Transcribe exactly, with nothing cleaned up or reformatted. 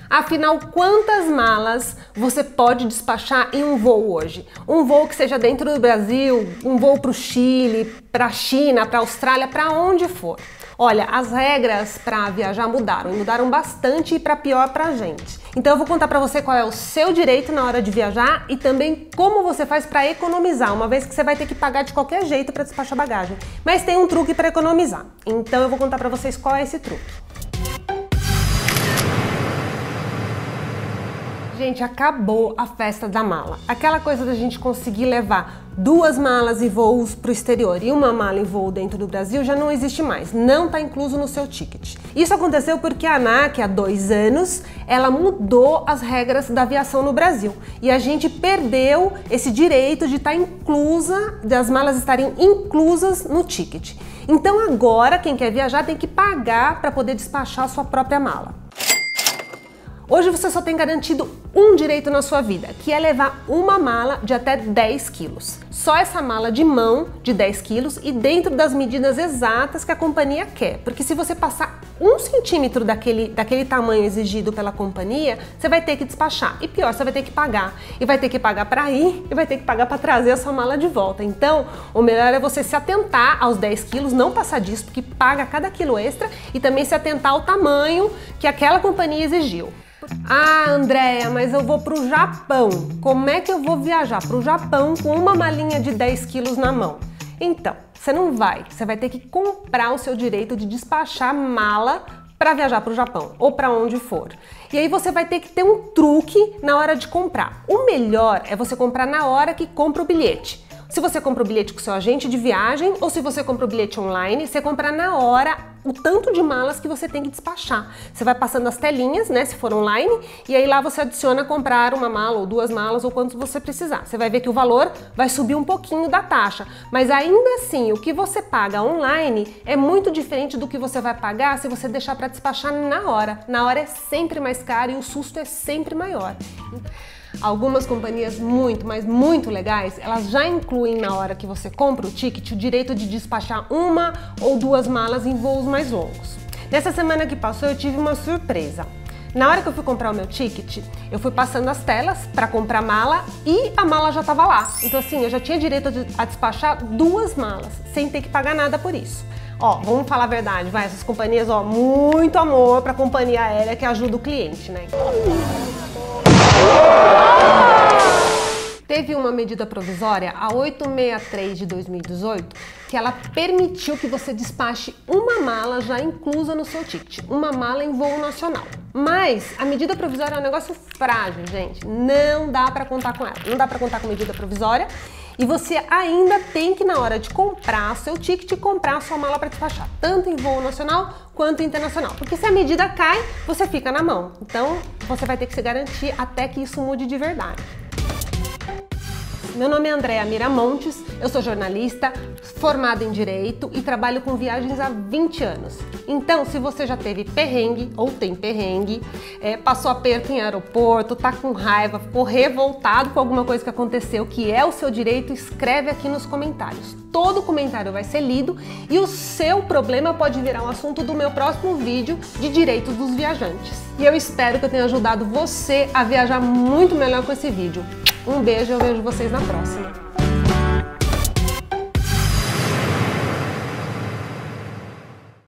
Afinal, quantas malas você pode despachar em um voo hoje? Um voo que seja dentro do Brasil, um voo para o Chile, para a China, para a Austrália, para onde for. Olha, as regras para viajar mudaram, e mudaram bastante e para pior para a gente. Então eu vou contar para você qual é o seu direito na hora de viajar e também como você faz para economizar, uma vez que você vai ter que pagar de qualquer jeito para despachar bagagem. Mas tem um truque para economizar. Então eu vou contar para vocês qual é esse truque. Gente, acabou a festa da mala. Aquela coisa da gente conseguir levar duas malas e voos para o exterior e uma mala em voo dentro do Brasil já não existe mais, não está incluso no seu ticket. Isso aconteceu porque a ANAC, há dois anos, ela mudou as regras da aviação no Brasil e a gente perdeu esse direito de estar inclusa, das malas estarem inclusas no ticket. Então agora, quem quer viajar tem que pagar para poder despachar a sua própria mala. Hoje você só tem garantido um direito na sua vida, que é levar uma mala de até dez quilos. Só essa mala de mão de dez quilos e dentro das medidas exatas que a companhia quer. Porque se você passar um centímetro daquele, daquele tamanho exigido pela companhia, você vai ter que despachar. E pior, você vai ter que pagar. E vai ter que pagar para ir e vai ter que pagar para trazer a sua mala de volta. Então, o melhor é você se atentar aos dez quilos, não passar disso, porque paga cada quilo extra e também se atentar ao tamanho que aquela companhia exigiu. Ah, Andréia, mas eu vou pro Japão. Como é que eu vou viajar pro Japão com uma malinha de dez quilos na mão? Então, você não vai. Você vai ter que comprar o seu direito de despachar mala para viajar para o Japão ou para onde for. E aí você vai ter que ter um truque na hora de comprar. O melhor é você comprar na hora que compra o bilhete. Se você compra o bilhete com seu agente de viagem ou se você compra o bilhete online, você compra na hora o tanto de malas que você tem que despachar. Você vai passando as telinhas, né, se for online, e aí lá você adiciona comprar uma mala ou duas malas ou quantos você precisar. Você vai ver que o valor vai subir um pouquinho da taxa, mas ainda assim o que você paga online é muito diferente do que você vai pagar se você deixar para despachar na hora. Na hora é sempre mais caro e o susto é sempre maior. Algumas companhias muito, mas muito legais, elas já incluem na hora que você compra o ticket o direito de despachar uma ou duas malas em voos mais longos. Nessa semana que passou eu tive uma surpresa. Na hora que eu fui comprar o meu ticket, eu fui passando as telas para comprar mala e a mala já estava lá. Então assim, eu já tinha direito a despachar duas malas, sem ter que pagar nada por isso. Ó, vamos falar a verdade, vai, essas companhias, ó, muito amor para a companhia aérea que ajuda o cliente, né? Teve uma medida provisória, a oitocentos e sessenta e três de dois mil e dezoito, que ela permitiu que você despache uma mala já inclusa no seu ticket, uma mala em voo nacional. Mas a medida provisória é um negócio frágil, gente, não dá para contar com ela, não dá para contar com medida provisória e você ainda tem que, na hora de comprar seu ticket, comprar a sua mala para despachar, tanto em voo nacional quanto internacional, porque se a medida cai, você fica na mão. Então você vai ter que se garantir até que isso mude de verdade. Meu nome é Andréia Miramontes, eu sou jornalista, formada em Direito e trabalho com viagens há vinte anos. Então, se você já teve perrengue ou tem perrengue, é, passou aperto em aeroporto, tá com raiva, ficou revoltado com alguma coisa que aconteceu, que é o seu direito, escreve aqui nos comentários. Todo comentário vai ser lido e o seu problema pode virar um assunto do meu próximo vídeo de direitos dos viajantes. E eu espero que eu tenha ajudado você a viajar muito melhor com esse vídeo. Um beijo e eu vejo vocês na próxima.